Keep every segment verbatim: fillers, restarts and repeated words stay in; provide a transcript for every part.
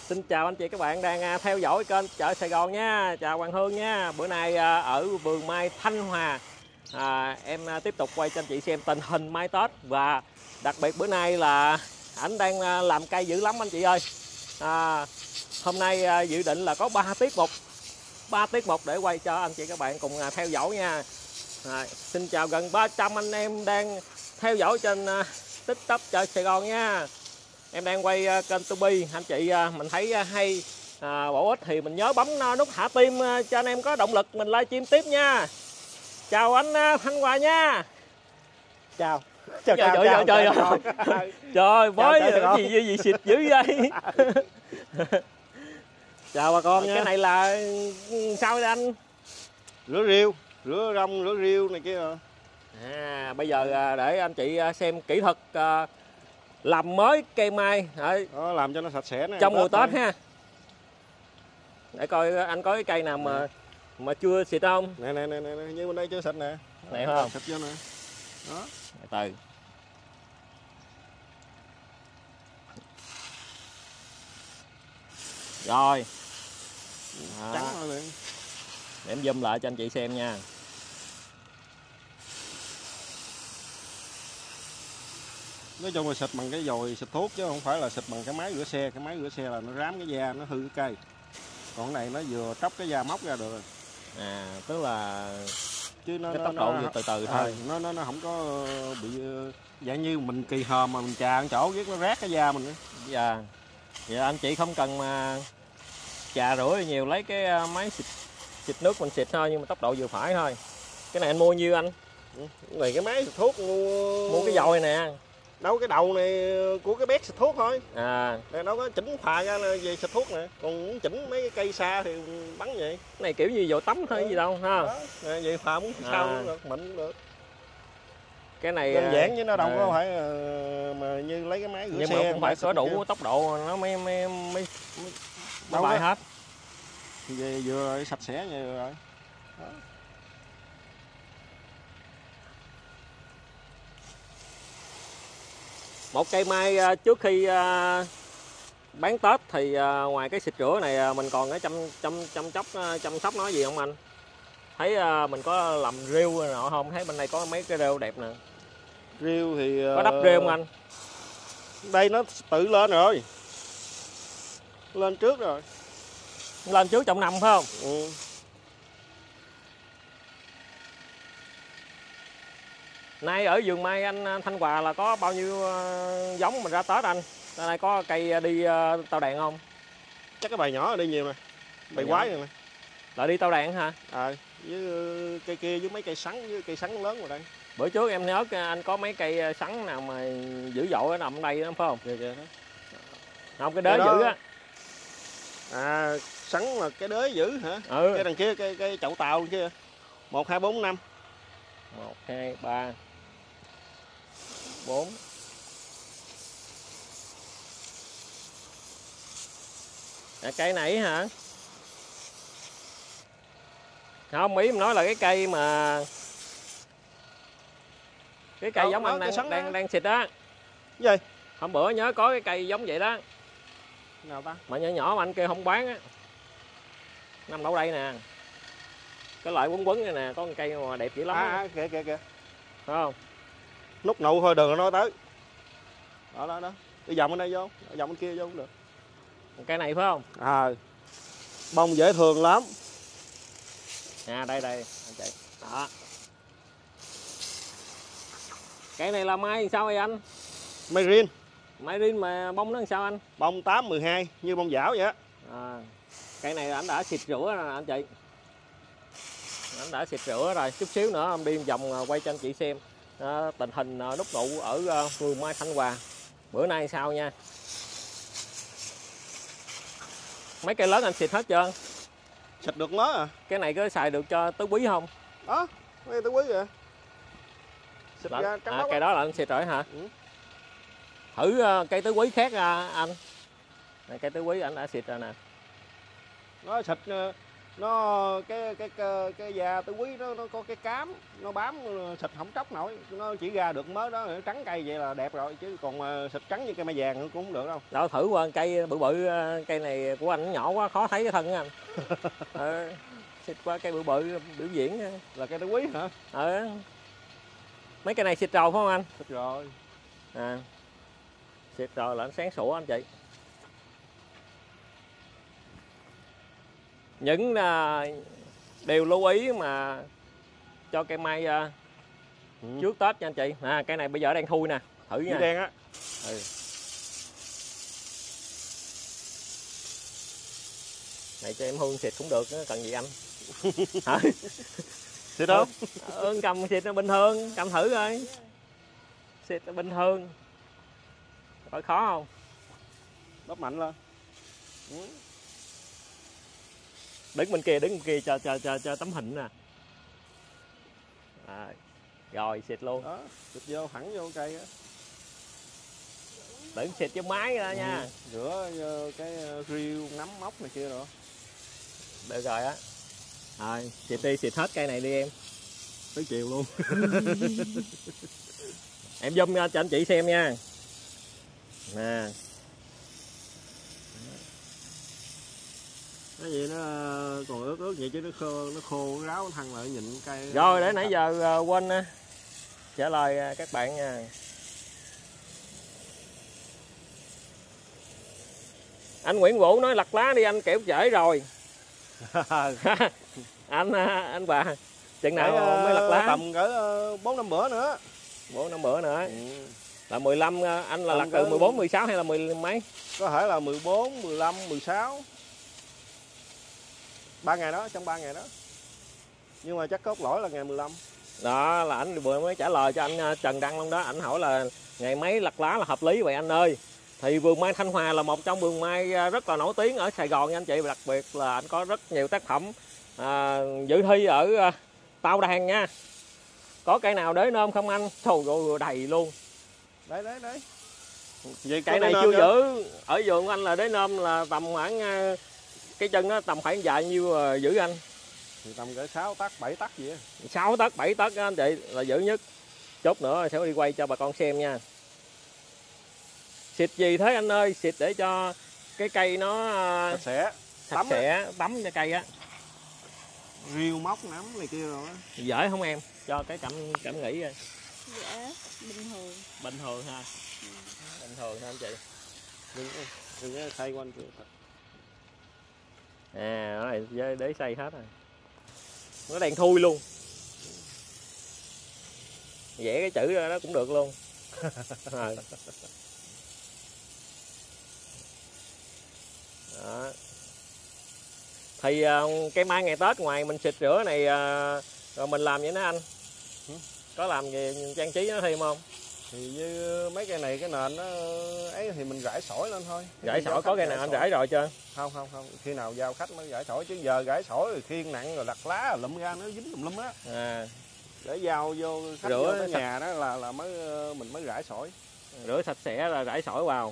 Xin chào anh chị các bạn đang theo dõi kênh Chợ Sài Gòn nha. Chào Hoàng Hương nha. Bữa nay ở vườn mai Thanh Hòa, à, em tiếp tục quay cho anh chị xem tình hình mai Tết. Và đặc biệt bữa nay là ảnh đang làm cây dữ lắm anh chị ơi. à, Hôm nay dự định là có ba tiết mục ba tiết mục để quay cho anh chị các bạn cùng theo dõi nha. à, Xin chào gần ba trăm anh em đang theo dõi trên TikTok Chợ Sài Gòn nha. Em đang quay kênh Tubi, anh chị mình thấy hay à, bổ ích thì mình nhớ bấm nút hạ tim cho anh em có động lực mình livestream tiếp nha. Chào anh Thanh Hòa nha. Chào. Chào trời, chào, trời, chào, trời, chào, trời, trời. Trời với Chào, gì, gì gì xịt dữ vậy. Chào bà con nha. Cái này là sao vậy anh? Rửa riêu, rửa rong, rửa riêu này kia rồi. À, bây giờ để anh chị xem kỹ thuật làm mới cây mai đó, làm cho nó sạch sẽ trong mùa Tết ha. Để coi anh có cái cây nào mà nè. mà chưa xịt không? Nè nè nè nè, như bên đây chưa xịt nè. Này không? Xịt vô nè. Đó. Từ. Rồi. Trắng thôi liền. Để em zoom lại cho anh chị xem nha. Nói chung là xịt bằng cái dòi xịt thuốc chứ không phải là xịt bằng cái máy rửa xe. Cái máy rửa xe là nó rám cái da, nó hư cái cây. Còn cái này nó vừa tróc cái da móc ra được rồi. À, tức là chứ nó cái nó, tốc độ nó, vừa từ từ à, thôi. Nó nó nó không có bị dạng như mình kỳ hòm mà mình chà một chỗ biết nó rát cái da mình nữa. Dạ. Vậy anh chị không cần mà chà rửa nhiều, lấy cái máy xịt xịt nước mình xịt thôi, nhưng mà tốc độ vừa phải thôi. Cái này anh mua nhiêu anh? Này cái máy xịt thuốc mua mua cái dòi nè. Đâu cái đầu này của cái bét xịt thuốc thôi. À, này đâu có chỉnh phà ra về xịt thuốc nè, còn muốn chỉnh mấy cái cây xa thì bắn vậy. Cái này kiểu như dầu tắm thôi, ừ. gì đâu ha. Đó, nè, vậy phà muốn à. sao cũng được, mình cũng được. Cái này đơn giản chứ nó đâu à. có phải mà như lấy cái máy rửa nhưng xe. mà không phải có đủ tốc độ nó mới mới mới, mới bài hết. Về vừa rồi, sạch sẽ vậy rồi. Đó. Một cây mai trước khi bán Tết thì ngoài cái xịt rửa này mình còn cái chăm chăm chăm chóc chăm sóc nó gì không anh? Thấy mình có làm rêu nọ không? Thấy bên đây có mấy cái rêu đẹp nè. Rêu thì có đắp rêu không anh? Đây nó tự lên rồi. Lên trước rồi. Lên trước trong năm phải không? Ừ. Nay ở vườn mai anh Thanh Hòa là có bao nhiêu giống mình ra Tết anh? Ở đây có cây đi tàu đèn không? Chắc cái bài nhỏ đi nhiều nè. Bài quái này nè. Là đi tàu đèn hả? À, với cây kia với mấy cây sắn với cây sắn lớn rồi đây. Bữa trước em nhớ anh có mấy cây sắn nào mà dữ dội nằm ở đây đó phải không? Kìa kìa. Không, cái đế dữ á. À, sắn là cái đế dữ hả? Ừ. Cái đằng kia cái cái chậu tàu đằng kia. một hai bốn năm. một hai ba bốn. À, cây này hả? Không, ý mình nói là cái cây mà cái cây Đâu, giống anh đang đang, đang xịt á. Gì? Hôm bữa nhớ có cái cây giống vậy đó. Nào ta? Mà nhỏ nhỏ mà anh kêu không bán á. Nằm đâu đây nè. Cái loại quấn quấn này nè, có một cây mà đẹp dữ lắm. À, à kìa kìa kìa. Phải không? Nút nụ thôi đừng có nói tới. Đó đó đó. Đi vòng bên đây vô, vòng bên kia vô cũng được. Cây này phải không? À. Bông dễ thương lắm. À đây đây anh chị. Đó. Cây này là mai sao vậy anh? Mai rin. Mai rin mà bông nó làm sao anh? Bông tám mười hai như bông dảo vậy á. À, cây này anh đã xịt rửa rồi nè anh chị. Anh đã xịt rửa rồi, chút xíu nữa em đi vòng quay cho anh chị xem à, tình hình nút nụ ở vườn mai Thanh Hòa bữa nay sao nha. Mấy cây lớn anh xịt hết trơn. Xịt được nó à. Cái này có xài được cho tứ quý không? Đó, mấy tứ quý vậy. Xịt là, ra trắng à, cây đó là anh xịt rồi hả? Ừ. Thử uh, cây tứ quý khác uh, anh. Này, cây tứ quý anh đã xịt rồi nè. Nó xịt uh, nó cái cái cái, cái da tứ quý nó nó có cái cám, nó bám xịt không tróc nổi, nó chỉ ra được mới đó, trắng cây vậy là đẹp rồi, chứ còn mà xịt trắng như cây mai vàng cũng không được đâu. Đó, thử qua cây bự bự, cây này của anh nhỏ quá khó thấy cái thân á anh. Ờ, xịt qua cây bự bự biểu diễn. Là cây tứ quý hả? Ờ, mấy cây này xịt rồi phải không anh? Xịt rồi. À, xịt rồi là nó sáng sủa anh chị. Những uh, điều lưu ý mà cho cây mai uh, ừ. trước Tết nha anh chị. À, cây này bây giờ đang thui nè, thử nha. Đen á. Ừ. Này cho em Hương xịt cũng được, cần gì anh? Hả? Xịt không? Ừ, cầm xịt nó bình thường, cầm thử coi. Xịt nó bình thường. Có khó không? Bóp mạnh lên. Ừ. Đứng bên kia, đứng bên kia cho cho cho cho tấm hình nè. À, rồi xịt luôn. Đó, xịt vô thẳng vô cây á. Đừng xịt cho máy ra nha. Ừ. Rửa cái riêu nắm móc này kia rồi. Được rồi á. Rồi, xịt đi, xịt hết cây này đi em. Tới chiều luôn. Em zoom cho anh chị xem nha. Nè. Cái gì nó còn ướt ướt vậy chứ nó khô, nó khô nó ráo thăng lại nhịn cây. Rồi để nãy giờ quên trả lời các bạn nha. Anh Nguyễn Vũ nói lặt lá đi anh, kẻo trễ rồi. anh anh bà chừng nào để, mới lặt lá? Tầm cỡ bốn năm bữa nữa. bốn năm bữa nữa. Ừ. Là mười lăm, anh là lặt từ mười bốn, mười sáu hay là mười mấy? Có thể là mười bốn, mười lăm, mười sáu. ba ngày đó, trong ba ngày đó. Nhưng mà chắc cốt lỗi là ngày mười lăm. Đó là anh vừa mới trả lời cho anh Trần Đăng luôn đó, ảnh hỏi là ngày mấy lặt lá là hợp lý vậy anh ơi. Thì vườn mai Thanh Hòa là một trong vườn mai rất là nổi tiếng ở Sài Gòn nha anh chị, và đặc biệt là anh có rất nhiều tác phẩm à, dự thi ở à, Tao Đàn nha. Có cây nào đế nôm không anh? Trời ơi đầy luôn. Đấy đấy đấy. Vậy cây này chưa giữ. Ở vườn của anh là đế nôm là tầm khoảng cái chân nó tầm khoảng dài nhiêu giữ anh? Thì tầm cỡ sáu tấc, bảy tấc gì á. sáu tấc, bảy tấc anh chị là giữ nhất. Chút nữa sẽ đi quay cho bà con xem nha. Xịt gì thế anh ơi? Xịt để cho cái cây nó sạch sẽ, sạch sẽ, tắm cho cây á. Riêu móc nắm này kia rồi á. Dễ không em? Cho cái cảm cảm nghĩ coi. Dạ, bình thường. Bình thường ha. Ừ. Bình thường ha anh chị. Đừng, đừng có xoay quanh kìa. À, nó này để xây hết rồi. Nó đang thui luôn. Vẽ cái chữ ra đó cũng được luôn. Rồi. Đó. Thì uh, cây mai ngày Tết ngoài mình xịt rửa này uh, rồi mình làm vậy đó anh. Ừ. Có làm gì trang trí nó thêm không? Thì như mấy cây này cái nền nó ấy thì mình rải sỏi lên thôi. Rải sỏi có cây nào anh rải rồi chưa? Không không không, khi nào giao khách mới rải sỏi, chứ giờ rải sỏi rồi khiêng nặng rồi lặt lá lụm ra nó dính tùm lum á. À. Để giao vô khách rửa vô tới nhà đó là là mới mình mới rải sỏi. Rửa sạch sẽ là rải sỏi vào.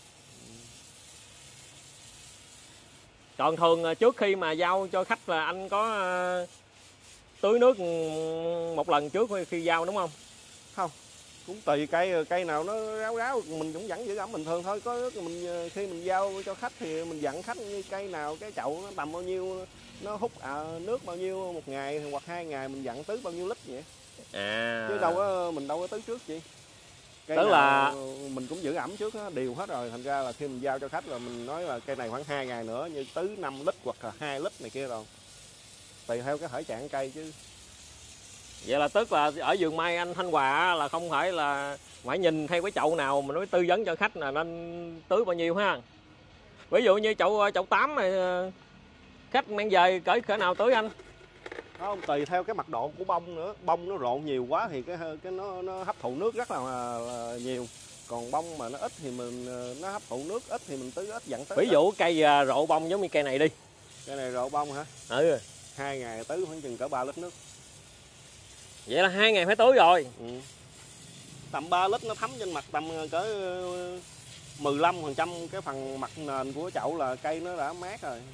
Còn thường trước khi mà giao cho khách là anh có uh, tưới nước một lần trước khi giao đúng không? Không, cũng tùy cây, cây nào nó ráo ráo mình cũng vẫn giữ ẩm bình thường thôi. Có mình khi mình giao cho khách thì mình dặn khách như cây nào cái chậu nó tầm bao nhiêu, nó hút à, nước bao nhiêu một ngày hoặc hai ngày mình dặn tưới bao nhiêu lít vậy. À. Chứ đâu có mình đâu có tưới trước gì. Cây tức là mình cũng giữ ẩm trước đó, đều hết rồi, thành ra là khi mình giao cho khách là mình nói là cây này khoảng hai ngày nữa như tưới năm lít hoặc là hai lít này kia rồi. Tùy theo cái thể trạng cây chứ. Vậy là tức là ở vườn mai anh Thanh Hòa là không phải là phải nhìn theo cái chậu nào mình mới tư vấn cho khách là nên tưới bao nhiêu ha. Ví dụ như chậu chậu tám này khách mang về cỡ cỡ nào tưới anh? Không, tùy theo cái mặt độ của bông nữa. Bông nó rộn nhiều quá thì cái cái nó nó hấp thụ nước rất là, là nhiều. Còn bông mà nó ít thì mình nó hấp thụ nước ít thì mình tưới ít, dặn tưới. Ví dụ cây rộ bông giống như cây này đi. Cây này rộ bông hả? Ừ. Hai ngày tưới khoảng chừng cỡ ba lít nước. Vậy là hai ngày phải tưới rồi. Ừ. Tầm ba lít nó thấm trên mặt tầm cỡ mười lăm phần trăm cái phần mặt nền của chậu là cây nó đã mát rồi.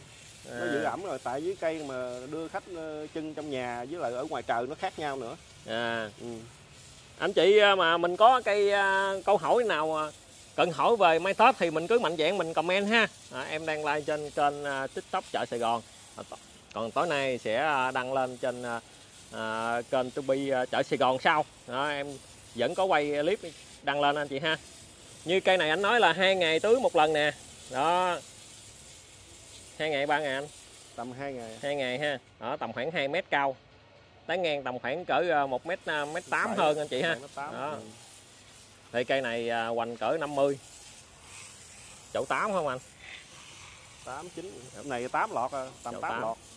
à. Nó giữ ẩm rồi, tại với cây mà đưa khách chân trong nhà với lại ở ngoài trời nó khác nhau nữa. À. Ừ. Anh chị mà mình có cây câu hỏi nào cần hỏi về mai Tết thì mình cứ mạnh dạn mình comment ha. À, em đang live trên kênh TikTok chợ Sài Gòn. À, còn tối nay sẽ đăng lên trên à, kênh To Be chợ Sài Gòn sau. Đó, em vẫn có quay clip đăng lên anh chị ha. Như cây này anh nói là hai ngày tưới một lần nè. Đó. Hai ngày ba ngày anh. Tầm hai ngày. Hai ngày ha. Đó, tầm khoảng hai mét cao. Tán ngang tầm khoảng cỡ một mét mét tám hơn anh chị ha. Đó. Ừ. Thì cây này hoành cỡ năm mươi. Chậu tám không anh? tám chín. Hôm này tám lọt à, tầm tám, tám lọt.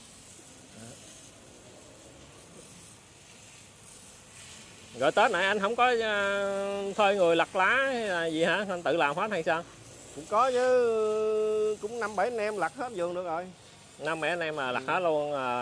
Rồi Tết này anh không có uh, thuê người lặt lá hay là gì hả? Anh tự làm hết hay sao? Cũng có chứ, cũng năm bảy anh em lặt hết vườn được rồi. Năm bảy anh em mà lặt ừ. hết luôn à.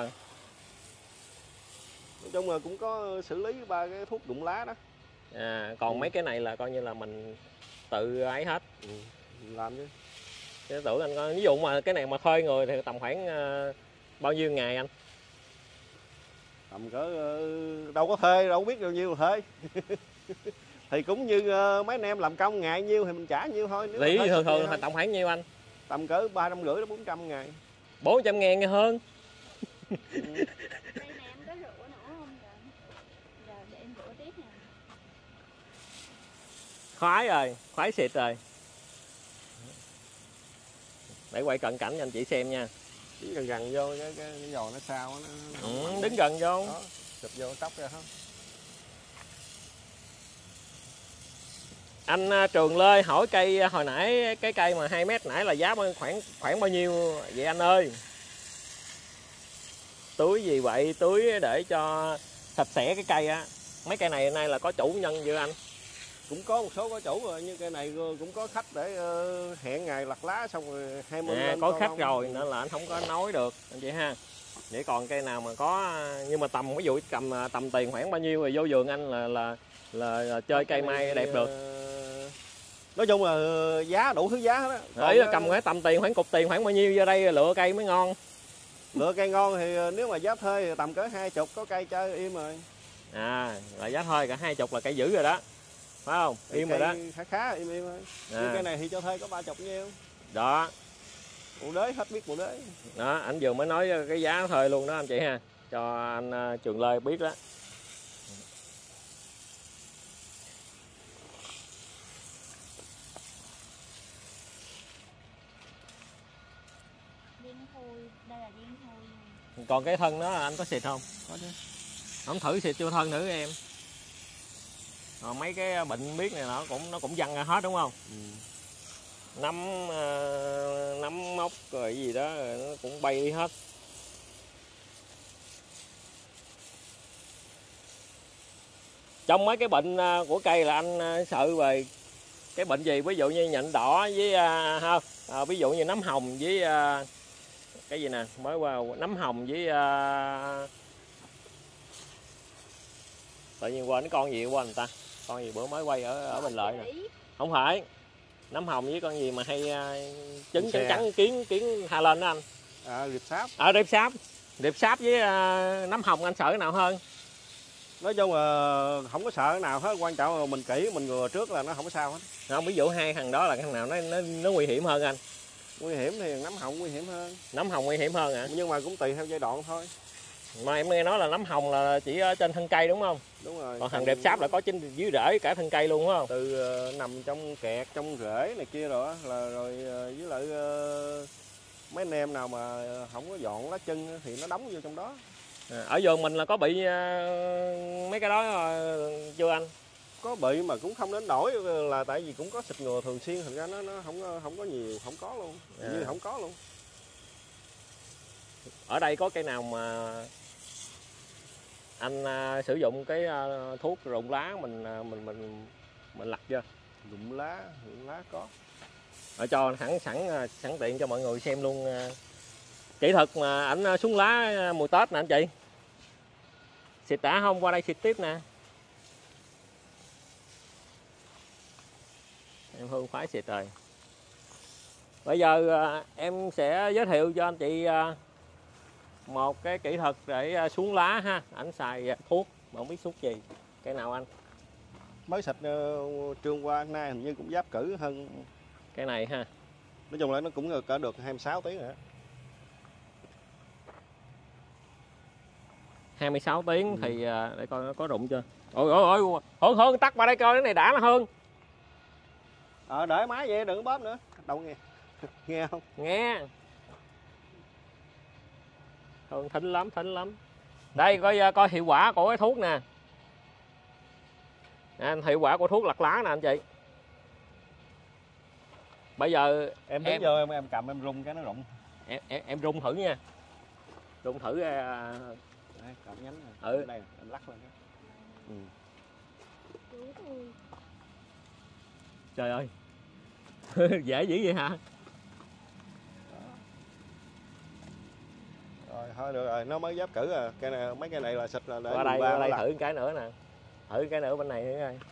Nói chung là cũng có xử lý ba cái thuốc rụng lá đó. À, còn ừ. mấy cái này là coi như là mình tự ấy hết. Ừ. Làm chứ. Chứ tưởng anh coi, ví dụ mà cái này mà thuê người thì tầm khoảng uh, bao nhiêu ngày anh? Tầm cỡ uh, đâu có thuê, đâu có biết bao nhiêu thuê. Thì cũng như uh, mấy anh em làm công ngày nhiêu thì mình trả nhiêu thôi. Lý thường thường là tầm khoảng nhiêu anh? Tầm cỡ ba trăm rưỡi đến bốn trăm ngày. bốn trăm ngàn nghe hơn. Ừ. Đây nè em có rửa nữa không vậy? Giờ để em rửa tiếp nè. Khoái rồi, khoái xịt rồi. Để quay cận cảnh cho anh chị xem nha. Đứng gần gần vô cái, cái, cái giò nó sao nó, ừ, đứng gần vô. Đó, chụp vô tóc ra hết. Anh Trường Lê hỏi cây hồi nãy cái cây mà hai mét nãy là giá khoảng khoảng bao nhiêu vậy anh ơi? Tưới gì vậy? Tưới để cho sạch sẽ cái cây á. Mấy cây này nay là có chủ nhân chưa anh? Cũng có một số có chủ rồi, như cây này cũng có khách để uh, hẹn ngày lặt lá xong rồi hai mươi à, có khách rồi nên là anh không có nói được anh chị ha. Để còn cây nào mà có nhưng mà tầm ví dụ cầm tầm tiền khoảng bao nhiêu rồi vô vườn anh là là là, là chơi cây mai đẹp được. Nói chung là giá đủ thứ giá hết á. Ý là cầm cái tầm tiền khoảng cục tiền khoảng bao nhiêu vô đây lựa cây mới ngon. Lựa cây ngon thì nếu mà giá thuê thì tầm cỡ hai chục có cây chơi im rồi. À là giá thuê cả hai chục là cây dữ rồi đó. Phải không? Cây im rồi đó. Khá khá im im thôi. À. Nhưng cây này thì cho thuê có ba chục nhiêu. Đó. Bộ đế hết biết bộ đế. Đó, anh vừa mới nói cái giá thuê luôn đó anh chị ha. Cho anh Trường Lê biết đó. Đây là điên thôi. Còn cái thân đó anh có xịt không? Có chứ. Không thử xịt vô thân thử em. Rồi mấy cái bệnh biết này nó cũng nó cũng văng ra hết đúng không? Ừ. Nấm uh, nấm mốc rồi gì đó rồi nó cũng bay đi hết. Trong mấy cái bệnh của cây là anh sợ về cái bệnh gì, ví dụ như nhện đỏ với uh, không à, ví dụ như nấm hồng với uh, cái gì nè mới qua nấm hồng với uh... tự nhiên quên cái con gì qua người ta, con gì bữa mới quay ở ở Bình Lợi nè, không phải nấm hồng với con gì mà hay uh, trứng trắng trắng kiến kiến tha lên đó anh. À, điệp sáp. À, điệp sáp điệp sáp với uh, nấm hồng anh sợ cái nào hơn? Nói chung là không có sợ cái nào hết, quan trọng là mình kỹ mình ngừa trước là nó không có sao hết. Không, ví dụ hai thằng đó là thằng nào nó nó, nó nguy hiểm hơn anh? Nguy hiểm thì nấm hồng nguy hiểm hơn. Nấm hồng nguy hiểm hơn hả? Nhưng mà cũng tùy theo giai đoạn thôi. Mà em nghe nói là nấm hồng là chỉ ở trên thân cây đúng không? Đúng rồi. Còn thằng đẹp sáp là có trên dưới rễ cả thân cây luôn đúng không? Từ uh, nằm trong kẹt trong rễ này kia rồi là rồi uh, với lại uh, mấy anh em nào mà không có dọn lá chân thì nó đóng vô trong đó. À, ở vườn mình là có bị uh, mấy cái đó uh, chưa anh? Có bị mà cũng không đến nổi, là tại vì cũng có xịt ngừa thường xuyên, thành ra nó nó không không có nhiều, không có luôn, à. Như không có luôn. Ở đây có cây nào mà anh uh, sử dụng cái uh, thuốc rụng lá mình uh, mình mình mình lặt chưa? Rụng lá, rụng lá có. Ở cho sẵn sẵn sẵn tiện cho mọi người xem luôn uh, kỹ thuật mà ảnh xuống lá mùa Tết nè anh chị. Xịt đã không? Qua đây xịt tiếp nè. Em Hương khoái xịt rồi. Bây giờ à, em sẽ giới thiệu cho anh chị à, một cái kỹ thuật để à, xuống lá ha. Anh xài à, thuốc mà không biết thuốc gì. Cái nào anh? Mới xịt uh, trưa qua nay hình như cũng giáp cử hơn. Cái này ha. Nói chung là nó cũng cỡ được hai mươi sáu tiếng rồi đó. hai mươi sáu tiếng Ừ. thì à, để coi nó có rụng chưa. Ôi ôi ôi, Hương Hương tắt qua đây coi cái này đã là Hương. Ờ để máy vậy đừng bóp nữa. Đâu nghe. Nghe không? Nghe. Hương thính lắm, thính lắm. Đây coi coi hiệu quả của cái thuốc nè. Nè, hiệu quả của thuốc lặt lá nè anh chị. Bây giờ Em đứng em vô em, em cầm em rung cái nó rụng. em em, em rung thử nha. Rung thử uh, Đây, cầm nhánh này. Ừ. Đây em lắc lên đó. Ừ. Trời ơi. Dễ dữ vậy hả? Rồi thôi được rồi, nó mới giáp cử à. Cái này mấy cái này là xịt là để Qua đây, ba qua đây là... thử cái nữa nè. Thử cái nữa bên này nữa coi.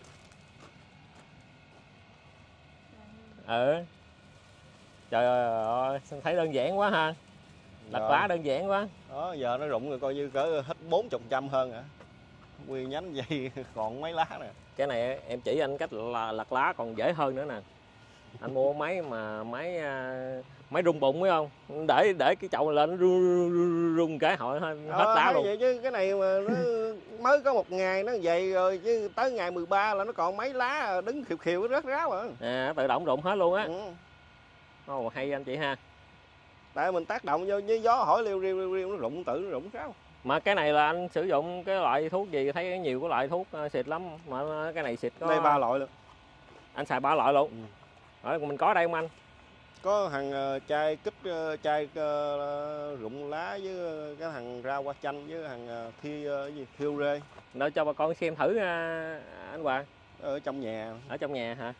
Ừ. Trời ơi, thấy đơn giản quá ha. Lặt lá đơn giản quá. Đó, giờ nó rụng rồi coi như cỡ hết bốn mươi trăm hơn hả? Nguyên nhánh dây còn mấy lá nè. Cái này em chỉ anh cách là lặt lá còn dễ hơn nữa nè. Anh mua máy mà máy máy rung bụng phải không? Để để cái chậu lên nó rung, rung, rung cái hội hết Ờ, lá luôn. Vậy chứ cái này mà nó mới có một ngày nó vậy rồi chứ tới ngày mười ba là nó còn mấy lá đứng khiều khiều rớt ráo rồi. À, tự động rụng hết luôn á. Ừ. Ồ, hay anh chị ha. Tại mình tác động vô với gió hỏi liêu riêu riêu riêu nó rụng tự nó rụng ráo. Mà cái này là anh sử dụng cái loại thuốc gì? Thấy nhiều cái loại thuốc xịt lắm mà cái này xịt có Đây ba loại luôn. Anh xài ba loại luôn. Ừ. Rồi mình có đây không anh? Có thằng uh, chai kích uh, chai uh, rụng lá với uh, cái thằng rau hoa chanh với thằng uh, thi uh, gì thiêu rê. Để cho bà con xem thử uh, anh Hoàng. Ở trong nhà. Ở trong nhà hả?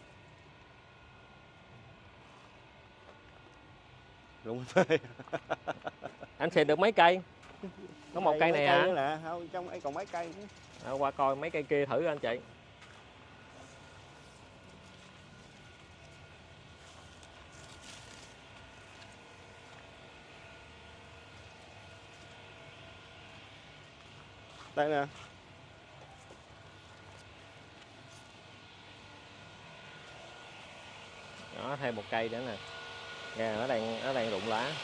Rụng phê. Anh xịt được mấy cây? Có một cây này hả? Nữa nè, không trong ấy còn mấy cây nữa. À, qua coi mấy cây kia thử anh chị. Đây nè. Đó, thêm một cây nữa nè. Nè, nó đang nó đang rụng lá.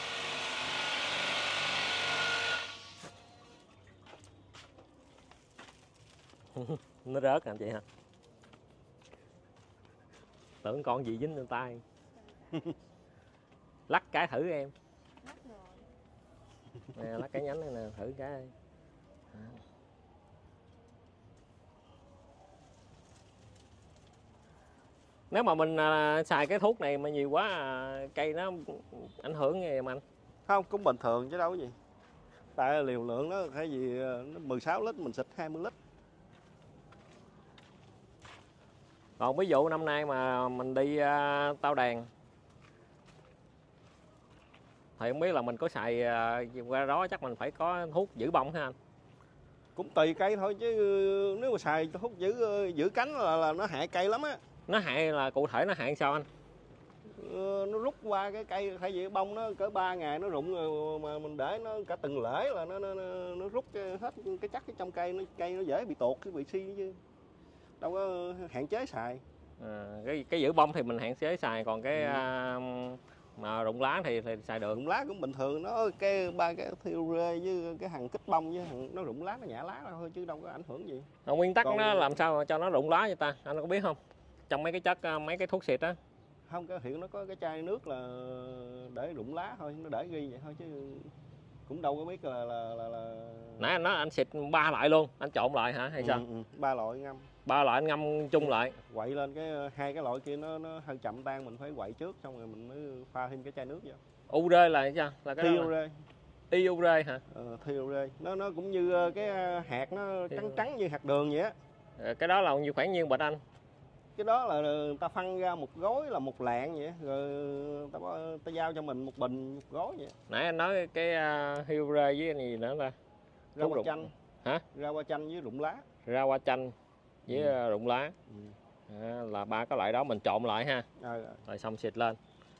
Nó rớt anh chị hả? Tưởng con gì dính lên tay. Lắc cái thử em. Nè, lắc cái nhánh này nè, thử cái. Nếu mà mình à, xài cái thuốc này mà nhiều quá à, cây nó ảnh hưởng nghe em anh? Không, cũng bình thường chứ đâu có gì. Tại liều lượng nó hay gì nó mười sáu lít mình xịt hai mươi lít. Còn ví dụ năm nay mà mình đi à, tao đàn thì không biết là mình có xài à, qua đó chắc mình phải có thuốc giữ bông ha anh? Cũng tùy cây thôi chứ nếu mà xài thuốc giữ giữ cánh là, là nó hại cây lắm á. Nó hại là cụ thể nó hại sao anh? Ừ, nó rút qua cái cây hay gì bông nó cỡ ba ngày nó rụng rồi mà mình để nó cả từng lễ là nó nó, nó, nó rút hết cái chắc trong cây, nó cây nó dễ bị tuột cái bị suy chứ. Đâu có hạn chế xài. À, cái cái giữ bông thì mình hạn chế xài, còn cái Ừ. à, mà rụng lá thì, thì xài được. Rụng lá cũng bình thường, nó cái ba cái thiêu rê với cái hàng kích bông với hàng nó rụng lá nó nhả lá thôi chứ đâu có ảnh hưởng gì. Còn nguyên tắc Còn- nó làm sao cho nó rụng lá vậy ta? Anh có biết không? Trong mấy cái chất à, mấy cái thuốc xịt á. Không, cái hiện nó có cái chai nước là để rụng lá thôi, nó để ghi vậy thôi chứ cũng đâu có biết là là là, là... Nãy anh nói anh xịt ba loại luôn, anh trộn lại hả hay ừ, sao? ừ, ba loại ngâm. Ba loại anh ngâm chung lại. Quậy lên cái hai cái loại kia nó nó hơi chậm tan, mình phải quậy trước xong rồi mình mới pha thêm cái chai nước vô. u rê là sao? Là cái Thiêu đó là... rê. i u rê hả? Ờ, thiêu rê. Nó nó cũng như cái hạt nó trắng trắng như hạt đường vậy á. À, cái đó là nhiêu khoảng nhiêu bịch anh? Cái đó là người ta phân ra một gói là một lạng vậy, rồi ta ta giao cho mình một bình một gói vậy. Nãy anh nói cái uh, hiu rê với cái gì nữa ta? Rau hoa rụng. chanh. Hả? Rau hoa chanh với rụng lá. Rau hoa chanh với Ừ. rụng lá. Ừ. À, là ba cái loại đó mình trộn lại ha. À, Rồi xong xịt lên.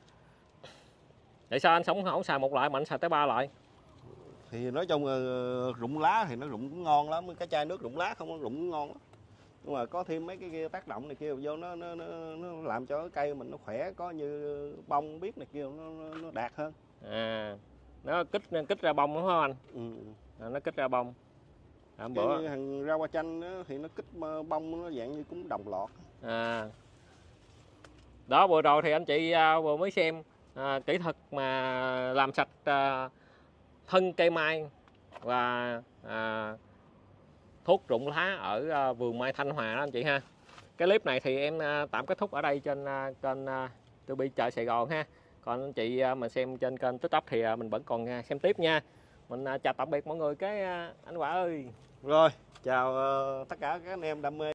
Tại sao anh sống không xài một loại mà anh xài tới ba loại? Thì nói chung là rụng lá thì nó rụng cũng ngon lắm, cái chai nước rụng lá không nó rụng cũng ngon lắm. Nhưng mà có thêm mấy cái kia tác động này kia vô nó nó nó, nó làm cho cái cây mình nó khỏe, có như bông biết này kia nó nó, nó đạt hơn. À, nó kích kích ra bông đúng không anh? Ừ. À, nó kích ra bông. À, Bữa bữa như hàng rau hoa chanh đó, thì nó kích bông nó dạng như cũng đồng loạt. à đó, vừa rồi thì anh chị à, vừa mới xem à, kỹ thuật mà làm sạch à, thân cây mai và à, thuốc rụng lá ở à, vườn mai Thanh Hòa đó anh chị ha. Cái clip này thì em à, tạm kết thúc ở đây trên à, kênh à, tê bê Chợ Sài Gòn ha. Còn anh chị à, mà xem trên kênh TikTok thì à, mình vẫn còn à, xem tiếp nha. Mình à, chào tạm biệt mọi người cái à, anh Hòa ơi. Rồi, chào uh, tất cả các anh em đam mê